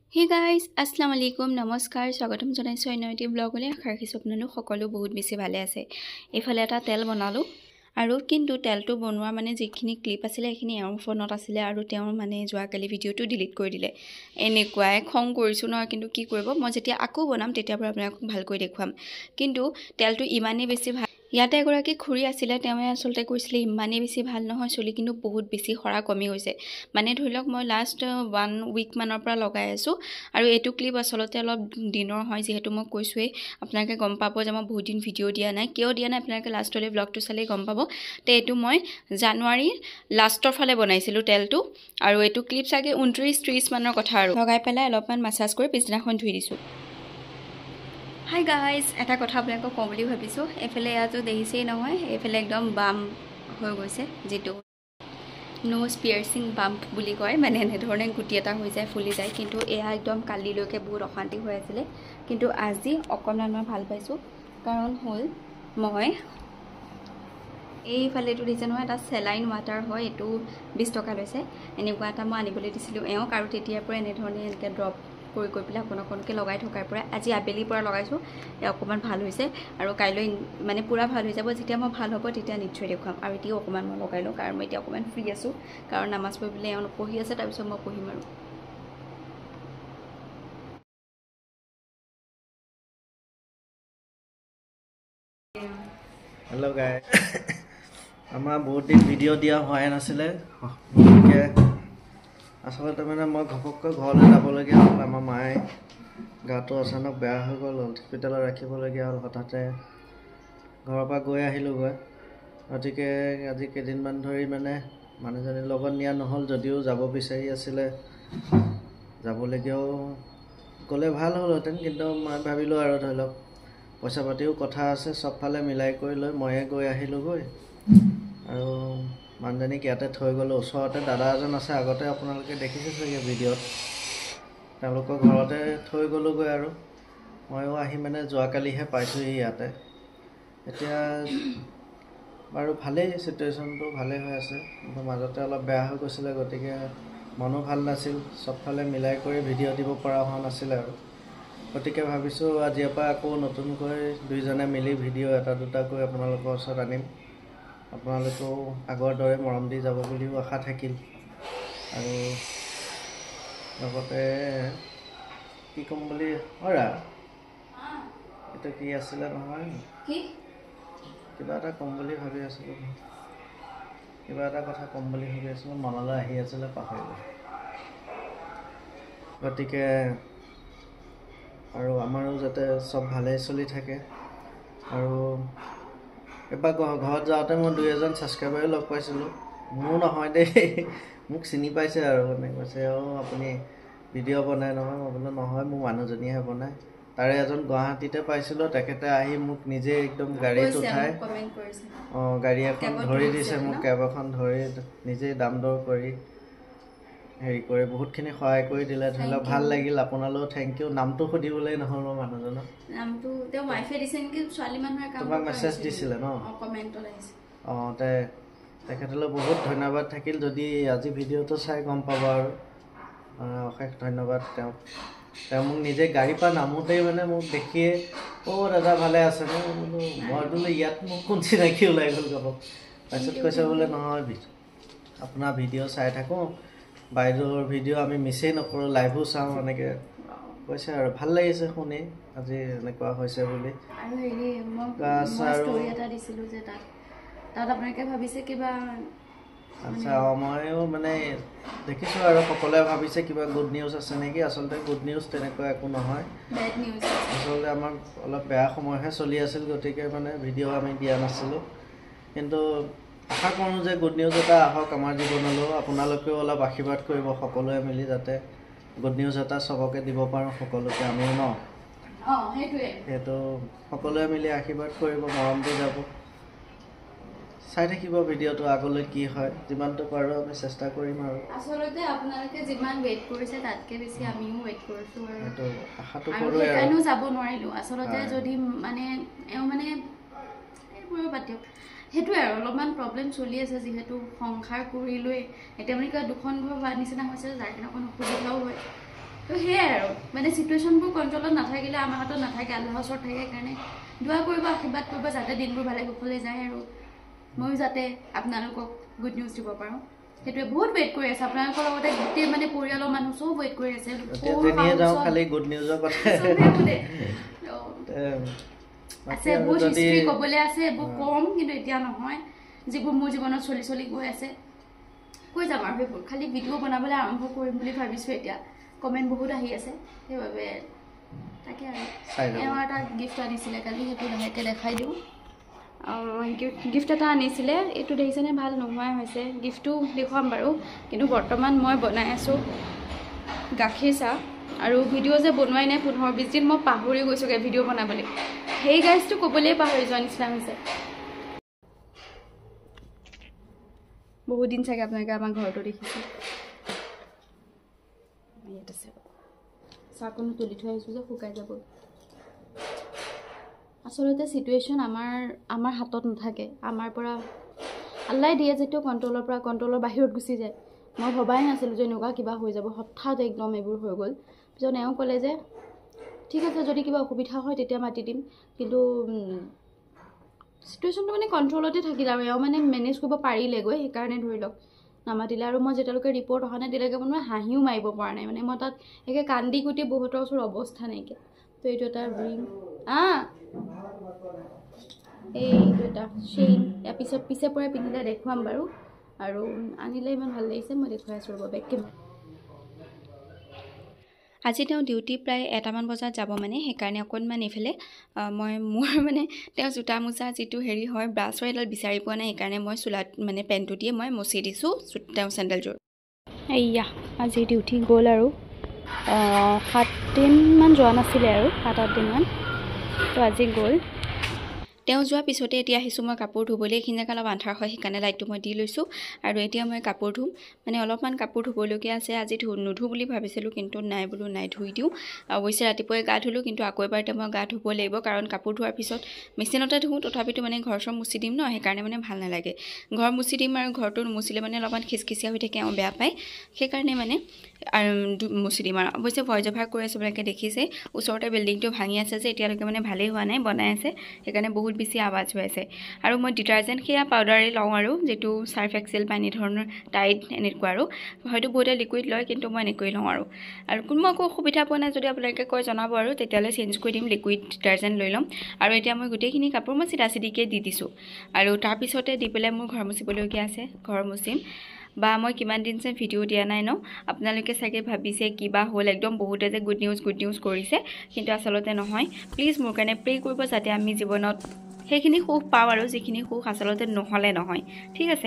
Hey guys, Assalamu alaikum, নমস্কাৰ স্বাগতম জনাইছো অন্যটি ব্লগলৈ আশা ৰাখিছো আপোনালোক সকলো বহুত বেছি ভালে আছে এফালে এটা তেল বনালো আৰু কিন্তু তেলটো বনোৱা মানে যিখিনি ক্লিপ আছিল সেইখিনি এওঁৰ ফোনত আছিল আৰু তেওঁ মানে যোৱাকালি ভিডিওটো ডিলিট কৰি দিলে এনেকুৱাই খং কৰিছো ন কিন্তু কি কৰিব মই যেতিয়া আকৌ বনাম তেতিয়া পৰা আপোনাক ভালকৈ দেখুৱাম কিন্তু তেলটো ইমানেই বেছি ভাল ইয়াতে এগৰাকী খুৰী আছিল তেওঁ আসলতে কৈছিল ইমানেই বেছি ভাল নহয় চলি কিন্তু বহুত বেছি খৰা কমি গৈছে মানে ধৰি লওক মই লাষ্ট 1 উইক মানৰ পৰা লগাই আছো আৰু এটো ক্লিপ আসলতে অলপ দিনৰ হয় যেহেতু মই কৈছোৱে আপোনালোকে গম পাব যে মই বহুত দিন ভিডিও দিয়া নাই কিয় দিয়া নাই আপোনালোকে লাষ্টলৈ ব্লগটো চালে গম পাব তে এটো মই জানুৱাৰী লাষ্টৰ ফালে বনাইছিলো তেলটো আৰু এটো ক্লিপ চাগে 29-30 মানৰ কথা আৰু লগাই পেলাই অলপমান মাসাজ কৰি পিছদিনাখন ধুই দিছো Hi guys, এটা কথা আপোনালোকক কম বুলি ভাবিছো এফালে ইয়াতো দেখিছেই নহয় এফালে একদম বাম হৈ গৈছে যেটো নোজ পিয়াৰ্সিং বাম্প বুলি কয় মানে এনে ধৰণে গুটি এটা হৈ যায় ফুলি যায় কিন্তু এয়া একদম কালিলৈকে বহুত অশান্তি হৈ আছিল কিন্তু আজি অকণমান মই ভাল পাইছো কাৰণ হল মই এইফালেটো দিছে নহয় এটা সেলাইন ওয়াটাৰ হয় এটো 20 টকা লৈছে এনেকুৱা এটা মই আনিবলৈ দিছিলো এওক আৰু তেতিয়াৰ পৰা এনে ধৰণে এনেকে ড্ৰপ কৰি কৰি পেলাই অকণকে লগাই থকাৰ পৰা আজি আবেলিৰ পৰা লগাইছো অকমান ভাল হৈছে আৰু কাইলৈ মানে পুৰা ভাল হৈ যাব যেতিয়া মই ভাল হ'ব তেতিয়া নিশ্চয় দেখুৱাম আৰু এতিয়াও অকমান মই লগাই লওঁ কাৰণ মই এতিয়া অকমান ফ্ৰী আছো কাৰণ নামাজ পঢ়িবলৈ এওঁ পঢ়ি আছে তাৰ পিছত মই পঢ়িম আৰু Hello guys. আমাৰ বহুত দিন ভিডিও দিয়া হোৱাই নাছিলে আসলতে মানে মই ঘপককৈ ঘৰলৈ যাবলগীয়া হ'ল আমাৰ মায়ে গাটো অচানক বেয়া হৈ গ'ল হস্পিটেলত ৰাখিবলগীয়া হ'ল হঠাতে ঘৰৰ পৰা গৈ আহিলো গৈ গতিকে আজি কেইদিনমান ধৰি মানে মানুহজনীৰ লগত নিয়া নহ'ল যদিও যাব বিচাৰি আছিলে যাবলগীয়াও গ'লে ভাল হ'লহেঁতেন কিন্তু মই ভাবিলো আৰু ধৰি লওক পইচা পাতিও কথা আছে সবফালে মিলাই কৰি লৈ ময়ে গৈ আহিলো গৈ আৰু মানুহজনীক ইয়াতে থৈ গ'লো ওচৰতে দাদা এজন আছে আগতে আপোনালোকে দেখিছে চাগে ভিডিওত তেওঁলোকৰ ঘৰতে থৈ গ'লো গৈ আৰু ময়ো আহি মানে যোৱাকালিহে পাইছোহি ইয়াতে এতিয়া বাৰু ভালেই সিচুৱেশ্যনটো ভালে হৈ আছে কিন্তু মাজতে অলপ বেয়া হৈ গৈছিলে গতিকে মনো ভাল নাছিল সবফালে মিলাই কৰি ভিডিও দিব পৰা হোৱা নাছিল আৰু গতিকে ভাবিছো আজিৰ পৰা আকৌ নতুনকৈ দুইজনে মিলি ভিডিও এটা দুটাকৈ আপোনালোকৰ ওচৰত আনিম আপোনালোকেও আগৰ দৰে মৰম দি যাব বুলিও আশা থাকিল আৰু লগতে কি কম বুলি হৰা এটা কি আছিল নহয় কি কিবা এটা কম বুলি ভাবি আছিলো কিবা এটা কথা কম বুলি ভাবি আছিলো মনলৈ আহি আছিল পাহৰিলো গতিকে আৰু আমাৰো যাতে সব ভালে চলি থাকে আৰু এবাৰ ঘৰত যাওঁতে মই 2-এজন সাবস্ক্ৰাইবাৰ লগ পাইছিলো মোৰ নহয় দেই মোক চিনি পাইছে আৰু মানে কৈছে আপুনি ভিডিও বনাই নহয় মই বোলো নহয় মোৰ মানুহজনীহে বনাই তাৰে এজন গুৱাহাটীতে পাইছিলো তেখেতে আহি মোক নিজে একদম গাড়ীত উঠাই কমেন্ট কৰিছে গাড়ী এখন ধৰি দিছে মোক কেব এখন ধৰি নিজে দাম দৰ কৰি হেৰি কৰি বহুতখিনি সহায় কৰি দিলে ধৰিলা ভাল লাগিল আপোনালোক থ্যাংক ইউ নামটো খুদিবলৈ নহল মানুহজনৰ নামটো তেওঁ ওয়াইফে দিছে নেকি ছোৱালী মানুহৰ কাম তোমাক মেছেজ দিছিলে ন কমেন্টত আহিছে তেখেতলৈ বহুত ধন্যবাদ থাকিল যদি আজি ভিডিওটো চাই গম পাব আৰু অশেষ ধন্যবাদ তেওঁ মোক নিজে গাড়ী পৰা নামোতেই মানে মোক দেখিয়ে দাদা ভালে আছে নে মই বোলো ইয়াত মোক কোন চিনাকি ওলাই গ'ল গাব তাৰপিছত কৈছে বোলে নহয় আপোনাৰ ভিডিও চাই থাকো বাইদেউৰ ভিডিও আমি মিছেই নকৰোঁ লাইভো চাওঁ এনেকৈ কৈছে আৰু ভাল লাগিছে শুনি আজি এনেকুৱা হৈছে বুলি আৰু হেৰি মই ষ্টৰি এটা দিছিলোঁ যে তাত আপোনালোকে ভাবিছে কিবা আচ্ছা ময়ো মানে দেখিছোঁ আৰু সকলোৱে ভাবিছে কিবা গুড নিউজ আছে নেকি আচলতে গুড নিউজ তেনেকুৱা একো নহয় বেড নিউজ আচলতে আমাৰ অলপ বেয়া সময়হে চলি আছিল গতিকে মানে ভিডিও আমি দিয়া নাছিলোঁ কিন্তু আশা কৰোঁ যে গুড নিউজ এটা আহক আমাৰ জীৱনলৈও আপোনালোকেও অলপ আশীৰ্বাদ কৰিব সকলোৱে মিলি যাতে গুড নিউজ এটা সবকে দিব পাৰোঁ সকলোকে আমিও ন সেইটো সকলোৱে মিলি আশীৰ্বাদ কৰিব মৰম দি যাব চাই থাকিব ভিডিওটো আগলৈ কি হয় যিমানটো পাৰোঁ আমি চেষ্টা কৰিম আৰু আসলতে আপোনালোকে যিমান ৱেইট কৰিছে তাতকৈ বেছি আমিও ৱেইট কৰিছোঁ আৰু সেইটো আশাটো আৰু কৰোঁ সেইকাৰণেও যাব নোৱাৰিলোঁ আচলতে যদি মানে এওঁ মানে এইবোৰ পাতিয়ক সেইটোৱে আৰু অলপমান প্ৰব্লেম চলি আছে যিহেতু সংসাৰ কৰি লৈ এতিয়া মানে কিবা দুখন ঘৰ হোৱাৰ নিচিনা হৈছে যাৰ কাৰণে অকণ অসুবিধাও হয় তো সেয়াই আৰু মানে চিটুৱেশ্যনবোৰ কণ্ট্ৰলত নাথাকিলে আমাৰ হাতত নাথাকে, আল্লাহৰ ওচৰত থাকে। সেইকাৰণে দোৱা কৰিব, আশীৰ্বাদ কৰিব যাতে দিনবোৰ ভালে কুশলে যায় আৰু ময়ো যাতে আপোনালোকক গুড নিউজ দিব পাৰোঁ। সেইটোৱে বহুত ৱেইট কৰি আছে আপোনালোকৰ লগতে গোটেই মানে পৰিয়ালৰ মানুহ চব ৱেইট কৰি আছে। খালি গুড নিউজৰ কথা আছে, বহুত হিষ্ট্ৰী ক'বলৈ আছে, এইবোৰ কম কিন্তু এতিয়া নহয়, যিবোৰ মোৰ জীৱনত চলি গৈ আছে কৈ যাম আৰু সেইবোৰ। খালি ভিডিঅ' বনাবলৈ আৰম্ভ কৰিম বুলি ভাবিছোঁ এতিয়া, কমেণ্ট বহুত আহি আছে, সেইবাবে তাকে আৰু এওঁ এটা গিফ্ট আনিছিলে কালি, সেইটো লাহেকৈ দেখাই দিওঁ। গিফ্ট এটা আনিছিলে, এইটো দেখিছেনে ভাল নোহোৱাই হৈছে, গিফ্টটো দেখুৱাম বাৰু। কিন্তু বৰ্তমান মই বনাই আছোঁ গাখীৰ চাহ, আৰু ভিডিঅ' যে বনোৱাই নাই 15-20 দিন, মই পাহৰি গৈছোঁগৈ ভিডিঅ' বনাবলৈ। সেই গাইজটো ক'বলৈয়ে পাহৰি যোৱা নিচিনা হৈছে। বহুত দিন চাগে আপোনালোকে আমাৰ ঘৰটো দেখিছে। ইয়াত আছে চাহকণো তুলি থৈ আহিছোঁ যে শুকাই যাব। আচলতে চিটুৱেশ্যন আমাৰ হাতত নাথাকে, আমাৰ পৰা আল্লাই দিয়ে যেতিয়া কণ্ট্ৰলৰ বাহিৰত গুচি যায়। মই ভবাই নাছিলোঁ যে এনেকুৱা কিবা হৈ যাব, হঠাৎ একদম এইবোৰ হৈ গ'ল। পিছত এওঁ ক'লে যে ঠিক আছে যদি কিবা অসুবিধা হয় তেতিয়া মাতি দিম, কিন্তু চিটুৱেশ্যনটো মানে কণ্ট্ৰলতে থাকিলে আৰু এওঁ মানে মেনেজ কৰিব পাৰিলেগৈ, সেইকাৰণে ধৰি লওক নামাতিলে। আৰু মই যেতিয়ালৈকে ৰিপৰ্ট অহা নাই তেতিয়ালৈকে মই হাঁহিও মাৰিব পৰা নাই, মানে মই তাত একে কান্দি কুটি বহুতৰ ওচৰত অৱস্থা নাইকিয়া। তো এইটো এটা ৰিং, এইটো এটা চেইন, ইয়াৰ পিছে পৰে পিন্ধিলে দেখুৱাম বাৰু, আৰু আনিলে ইমান ভাল লাগিছে, মই দেখুৱাই আছোঁ ৰ'ব বেগকে। আজি তেওঁ ডিউটি প্ৰায় 1টামান বজাত যাব, মানে সেইকাৰণে অকণমান এইফালে মোৰ মানে তেওঁ জোতা মোজা যিটো হেৰি হয় ব্ৰাছৰ এডাল বিচাৰি পোৱা নাই, সেইকাৰণে মই চোলাত মানে পেণ্টটো দিয়ে মই মচি দিছোঁ তেওঁ চেণ্ডেলযোৰ। এয়া আজি ডিউটি গ'ল আৰু 7 দিনমান যোৱা নাছিলে আৰু 7-8 দিনমান, তো আজি গ'ল। তেওঁ যোৱাৰ পিছতে এতিয়া আহিছোঁ মই কাপোৰ ধুবলৈ। এইখিনি জেগা অলপ আন্ধাৰ হয়, সেইকাৰণে লাইটটো মই দি লৈছোঁ। আৰু এতিয়া মই কাপোৰ ধুম, মানে অলপমান কাপোৰ ধুবলগীয়া আছে। আজি নুধুঁ বুলি ভাবিছিলোঁ, কিন্তু নাই বোলো নাই ধুই দিওঁ। অৱশ্যে ৰাতিপুৱাই গা ধুলোঁ, কিন্তু আকৌ এবাৰ এতিয়া মই গা ধুব লাগিব, কাৰণ কাপোৰ ধোৱাৰ পিছত মেচিনতে ধুওঁ, তথাপিতো মানে ঘৰ চৰ মুচি দিম ন, সেইকাৰণে মানে ভাল নালাগে। ঘৰ মুচি দিম আৰু ঘৰটো নুমুচিলে মানে অলপমান খিচখিচিয়া হৈ থাকে, এওঁ বেয়া পায়, সেইকাৰণে মানে মুচি দিম। আৰু অৱশ্যে ভয় জভাৰ কৰি আছোঁ, আপোনালোকে দেখিছে ওচৰতে বিল্ডিংটো ভাঙি আছে যে এতিয়ালৈকে মানে ভালেই হোৱা নাই, বনাই আছে, সেইকাৰণে বহুত বেছি আৱাজ হৈ আছে। আৰু মই ডিটাৰজেণ্ট সেয়া পাউডাৰেই লওঁ, আৰু যিটো চাৰ্ফ এক্সেল বা এনেধৰণৰ টাইড এনেকুৱা, আৰু হয়তো বহুতে লিকুইড লয়, কিন্তু মই এনেকৈ লওঁ। আৰু কোনো একো অসুবিধা পোৱা নাই, যদি আপোনালোকে কয় জনাব, আৰু তেতিয়াহ'লে চেঞ্জ কৰি দিম, লিকুইড ডিটাৰজেণ্ট লৈ ল'ম। আৰু এতিয়া মই গোটেইখিনি কাপোৰ মই চিধাকৈ দি দিছোঁ, আৰু তাৰপিছতে দি পেলাই মোৰ ঘৰ মুচিবলগীয়া আছে, ঘৰ মুচিম। বা মই কিমান দিন যে ভিডিঅ' দিয়া নাই ন, আপোনালোকে চাগে ভাবিছে কিবা হ'ল, একদম বহুতে যে গুড নিউজ কৰিছে, কিন্তু আচলতে নহয়। প্লিজ মোৰ কাৰণে প্ৰে কৰিব, যাতে আমি জীৱনত সেইখিনি সুখ পাওঁ, আৰু যিখিনি সুখ আচলতে নহ'লে নহয়, ঠিক আছে।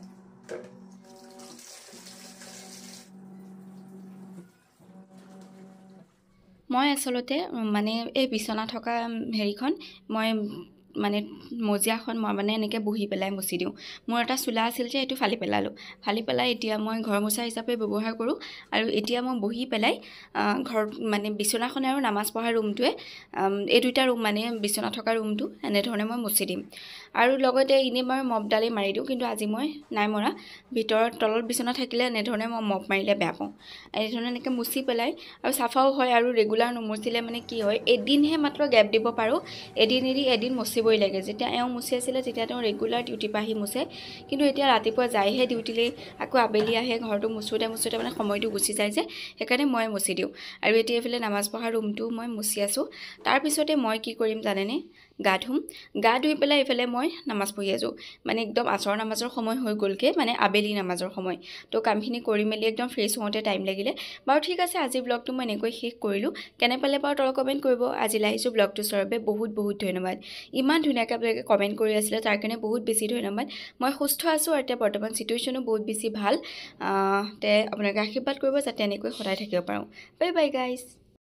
মই আচলতে মানে এই বিচনা থকা হেৰিখন মই মানে মজিয়াখন মই মানে এনেকৈ বহি পেলাই মুচি দিওঁ। মোৰ এটা চোলা আছিল যে এইটো ফালি পেলাই এতিয়া মই ঘৰ মোচা হিচাপে ব্যৱহাৰ কৰোঁ। আৰু এতিয়া মই বহি পেলাই ঘৰ মানে বিচনাখন আৰু নামাজ পঢ়া ৰুমটোৱে, এই দুটা ৰুম মানে বিচনা থকা ৰুমটো এনেধৰণে মই মুচি দিম। আৰু লগতে এনেই মই মপডালেই মাৰি দিওঁ, কিন্তু আজি মই নাই মৰা। ভিতৰত তলত বিচনা থাকিলে এনেধৰণে মই মপ মাৰিলে বেয়া পাওঁ। এনেধৰণে এনেকৈ মুচি পেলাই, আৰু চাফাও হয়, আৰু ৰেগুলাৰ নুমুচিলে মানে কি হয়, এদিনহে মাত্ৰ গেপ দিব পাৰোঁ, এদিন এৰি এদিন মুচিবই লাগে। যেতিয়া এওঁ মুচি আছিলে তেতিয়া তেওঁ ৰেগুলাৰ ডিউটিৰ পৰা আহি মুচে, কিন্তু এতিয়া ৰাতিপুৱা যায়হে ডিউটিলৈ, আকৌ আবেলি আহে, ঘৰটো মুচোতে মানে সময়টো গুচি যায় যে, সেইকাৰণে মই মুচি দিওঁ। আৰু এতিয়া এইফালে নামাজ পঢ়া ৰুমটো মই মুচি আছোঁ। তাৰপিছতে মই কি কৰিম জানেনে, গা ধুম। গা ধুই পেলাই এইফালে মই নামাজ পঢ়ি আছোঁ, মানে একদম আচৰ নামাজৰ সময় হৈ গ'লগৈ, মানে আবেলি নামাজৰ সময়। তো কামখিনি কৰি মেলি একদম ফ্ৰেছ হওঁতে টাইম লাগিলে বাৰু। ঠিক আছে, আজিৰ ব্লগটো মই এনেকৈ শেষ কৰিলোঁ। কেনে পালে বাৰু তলত কমেণ্ট কৰিব। আজিলৈ আহিছোঁ ব্লগটো চোৱাৰ বাবে বহুত ধন্যবাদ। ইমান ধুনীয়াকৈ আপোনালোকে কমেণ্ট কৰি আছিলে, তাৰ কাৰণে বহুত বেছি ধন্যবাদ। মই সুস্থ আছোঁ, আৰু এতিয়া বৰ্তমান চিটুৱেশ্যনো বহুত বেছি ভাল। আপোনালোকে আশীৰ্বাদ কৰিব যাতে এনেকৈ সদায় থাকিব পাৰোঁ। Bye bye guys.